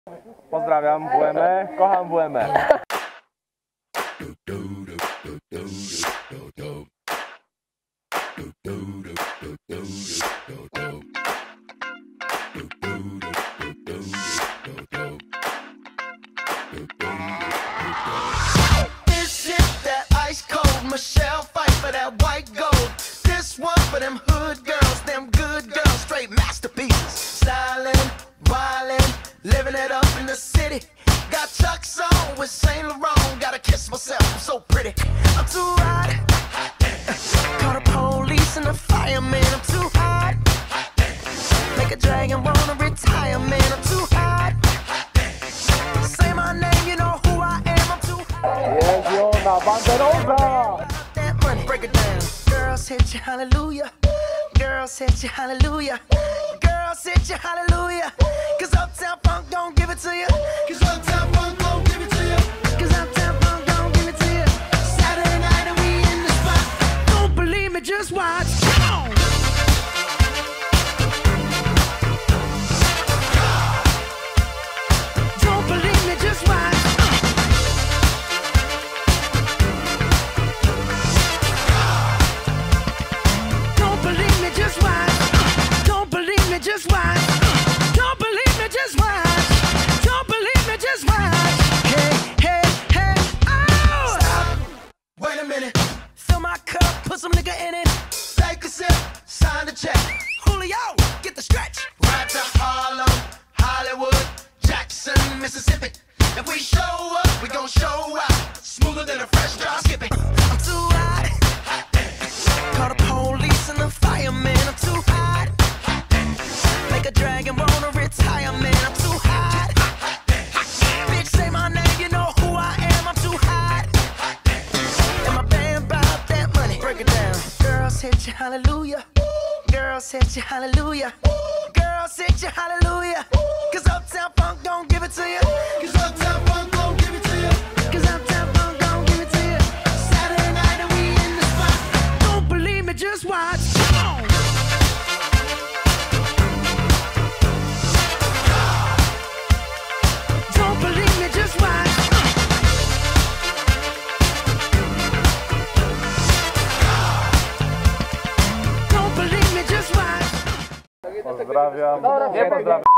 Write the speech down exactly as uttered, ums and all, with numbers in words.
Pozdrawiam W M E, kocham W M E. This shit that ice cold, Michelle fight for that white gold. This one for them hood girls, them good girls, straight masterpieces. Styling, wildin', living it up in the city. Got Chuck's on with Saint Laurent, gotta kiss myself, I'm so pretty. I'm too hot. Call the police and the fireman, I'm too hot. Make a dragon wanna retire, man, I'm too hot. Say my name, you know who I am, I'm too hot. Jeziona Banderosa! That money, break it down. Girls hit you, hallelujah. Girls hit you, hallelujah. Girls hit you, hallelujah. Cause Uptown Funk don't give it to you. Cause Uptown Funk don't give it to you. Cause Uptown Funk don't give it to you. Saturday night and we in the spot. Don't believe me, just watch. Come on. Don't believe me, just watch. Don't believe me, just watch. Don't believe me, just watch. Don't believe me, just watch. Don't believe me, just watch. Hey, hey, hey, oh! Stop. Wait a minute. Fill my cup, put some nigga in it. Take a sip, sign the check. Julio, get the stretch. Right to Harlem, Hollywood, Jackson, Mississippi. If we show up, we gon' show out. Smoother than a fresh drop skipping. I'm too hot. Call the police and the fireman, I'm too hot. Make a dragon wanna retire, man, I'm too hot. Bitch, say my name, you know who I am, I'm too hot. And my band bought that money, break it down. Girls hit you, hallelujah. Girls hit you, hallelujah. Girls hit you, hallelujah. Cause Uptown Funk don't give it to you. Cause Uptown Funk don't give it to you. Cause Uptown Funk don't give it to you. Saturday night and we in the spot. Don't believe me, just watch. Come on. Don't believe me, just watch. Don't believe me, just watch. Pozdrawiam. Nie pozdrawiam.